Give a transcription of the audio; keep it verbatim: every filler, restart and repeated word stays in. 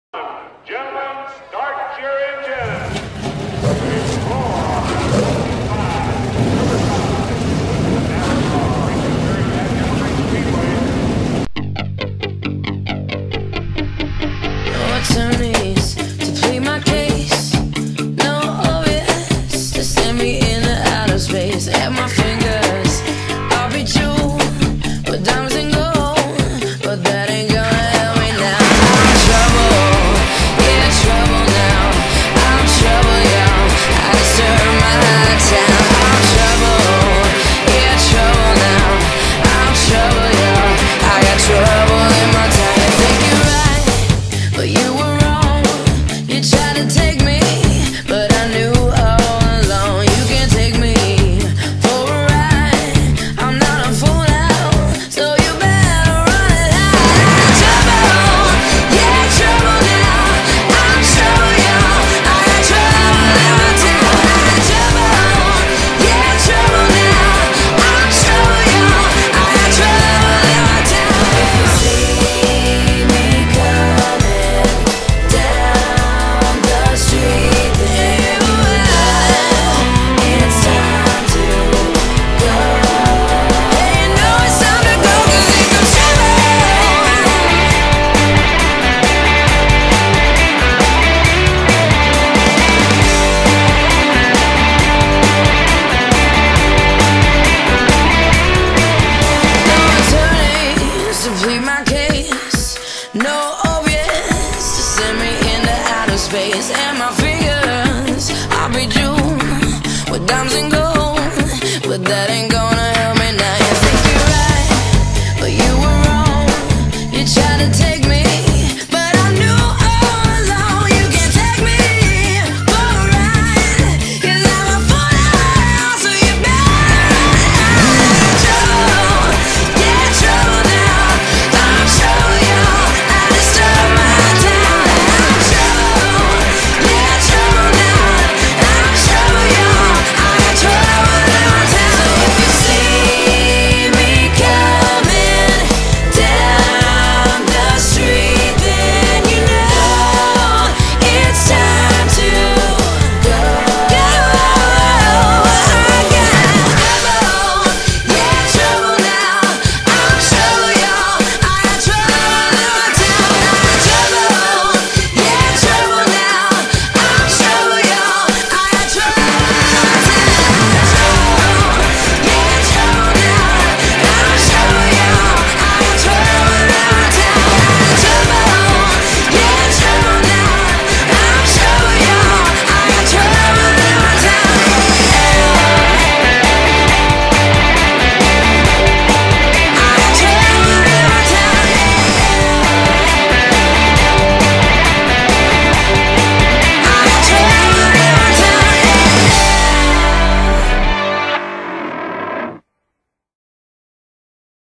Gentlemen, start your engines. Attorneys to plead my case. No obvious to send me into outer space. At my fingers, I'll be jeweled with diamonds and gold, but that ain't gonna help me now. I'm trouble, yeah, trouble now. I'm trouble, y'all. I disturb my town. I'm trouble, yeah, trouble now. I'm trouble, y'all. I got trouble in my town. You think you're right, but you were wrong. You tried to take me, but I knew all along you can't take me for a ride. I'm not a fool now, so you better run it out. Trouble, yeah, trouble now. I'm trouble, y'all. I got trouble in my town. Trouble, yeah, trouble now. I'm trouble, y'all. I got trouble in my town. If you see me coming down the street, then you know it's time to go. And you know it's time to go, 'cause it comes trouble. No attorneys to plead my case. No obvious to send me into outer space. And my